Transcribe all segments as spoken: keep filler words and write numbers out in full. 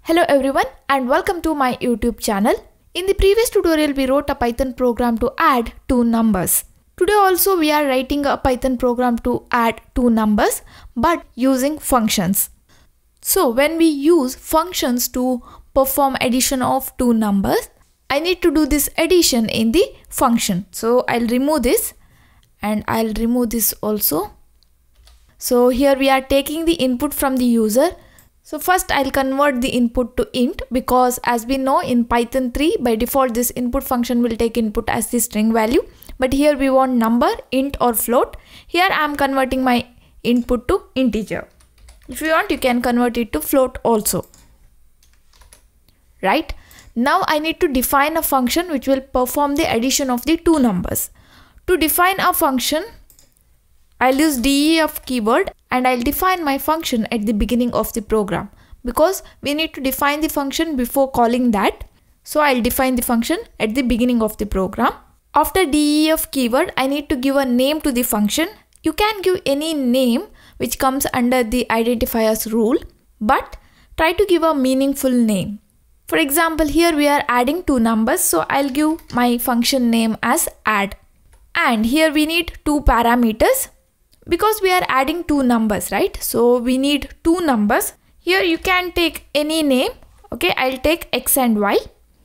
Hello everyone and welcome to my YouTube channel. In the previous tutorial we wrote a Python program to add two numbers. Today also we are writing a Python program to add two numbers but using functions. So when we use functions to perform addition of two numbers, I need to do this addition in the function. So I'll remove this and I'll remove this also. So here we are taking the input from the user. So first I'll convert the input to int because as we know in Python three by default this input function will take input as the string value, but here we want number, int or float. Here I am converting my input to integer. If you want you can convert it to float also. Right? Now I need to define a function which will perform the addition of the two numbers. To define a function, I'll use def keyword and I'll define my function at the beginning of the program because we need to define the function before calling that. So I'll define the function at the beginning of the program. After def keyword, I need to give a name to the function. You can give any name which comes under the identifiers rule, but try to give a meaningful name. For example, here we are adding two numbers, so I'll give my function name as add. And here we need two parameters. Because we are adding two numbers, right? So we need two numbers. Here you can take any name. Okay, I'll take x and y.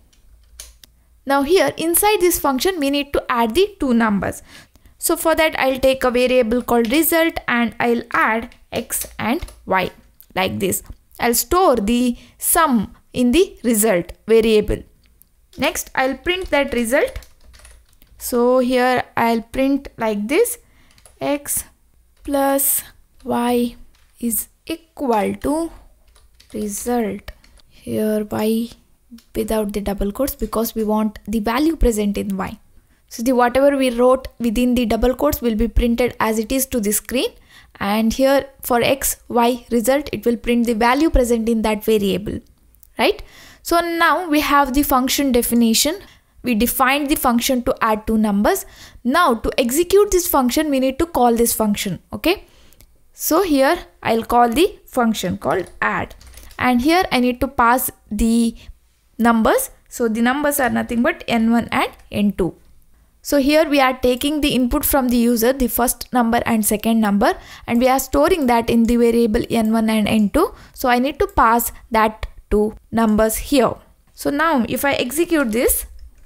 Now here inside this function we need to add the two numbers. So for that I'll take a variable called result and I'll add x and y like this. I'll store the sum in the result variable. Next I'll print that result. So here I'll print like this, x plus y is equal to result. Here y without the double quotes because we want the value present in y. So the whatever we wrote within the double quotes will be printed as it is to the screen, and here for x, y result it will print the value present in that variable, right? So now we have the function definition. We defined the function to add two numbers. Now to execute this function we need to call this function. Okay, so here I'll call the function called add and here I need to pass the numbers. So the numbers are nothing but n one and n two. So here we are taking the input from the user, the first number and second number, and we are storing that in the variable n one and n two. So I need to pass that two numbers here. So now if I execute this,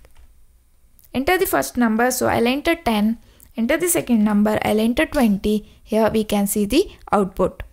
enter the first number, so I'll enter ten, enter the second number, I'll enter twenty. Here we can see the output.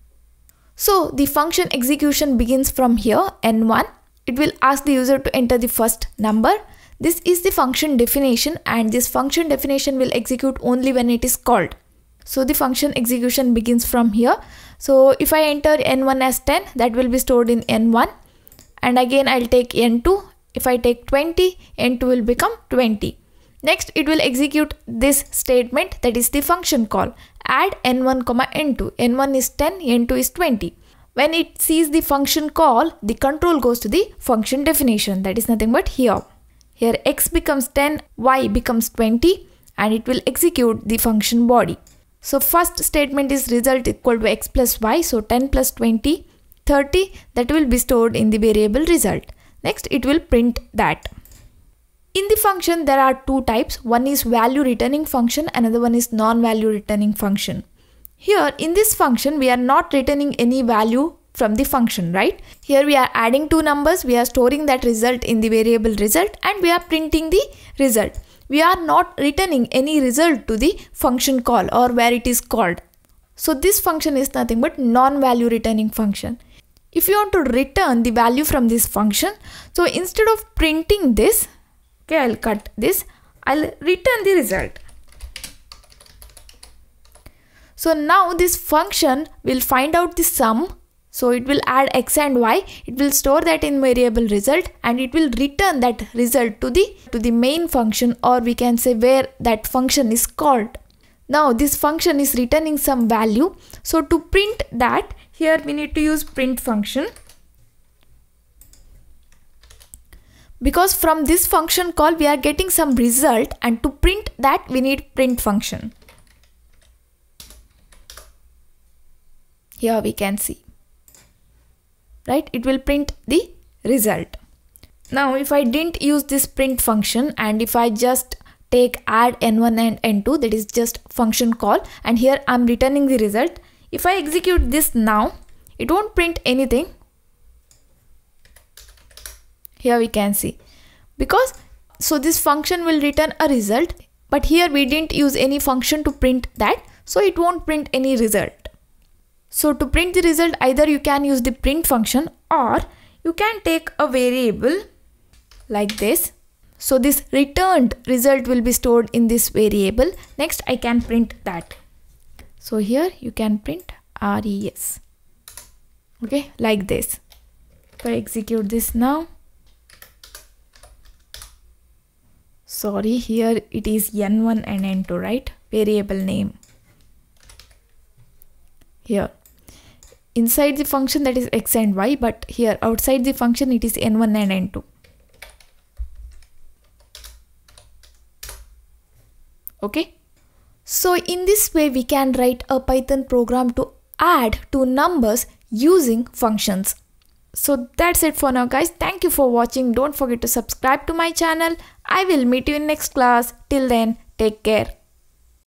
So the function execution begins from here, n one. It will ask the user to enter the first number. This is the function definition and this function definition will execute only when it is called. So the function execution begins from here. So if I enter n one as ten, that will be stored in n one, and again I'll take n two. If I take twenty, n two will become twenty. Next it will execute this statement, that is the function call add n one comma n two. n one is ten, n two is twenty. When it sees the function call, the control goes to the function definition, that is nothing but here. Here x becomes ten, y becomes twenty, and it will execute the function body. So first statement is result equal to x plus y, so ten plus twenty, thirty, that will be stored in the variable result. Next it will print that. In the function there are two types. One is value returning function, another one is non-value returning function. Here in this function we are not returning any value from the function, right? Here we are adding two numbers, we are storing that result in the variable result and we are printing the result. We are not returning any result to the function call or where it is called. So this function is nothing but non-value returning function. If you want to return the value from this function, so instead of printing this, okay, I'll cut this, I'll return the result. So now this function will find out the sum. So it will add x and y, it will store that in variable result and it will return that result to the, to the main function, or we can say where that function is called. Now this function is returning some value. So to print that, here we need to use print function. Because from this function call we are getting some result, and to print that we need print function. Here we can see. right? It will print the result. Now if I didn't use this print function and if I just take add n one and n two, that is just function call, and here I'm returning the result. If I execute this now, it won't print anything. Here we can see, because so this function will return a result, but here we didn't use any function to print that, so it won't print any result. So to print the result, either you can use the print function or you can take a variable like this. So this returned result will be stored in this variable. Next I can print that. So here you can print res. Okay, like this. If I execute this now, sorry, here it is n one and n two, right? Variable name. Here inside the function that is x and y, but here outside the function it is n one and n two. Okay, so in this way we can write a Python program to add two numbers using functions. So that's it for now, guys. Thank you for watching. Don't forget to subscribe to my channel. I will meet you in next class. Till then, take care.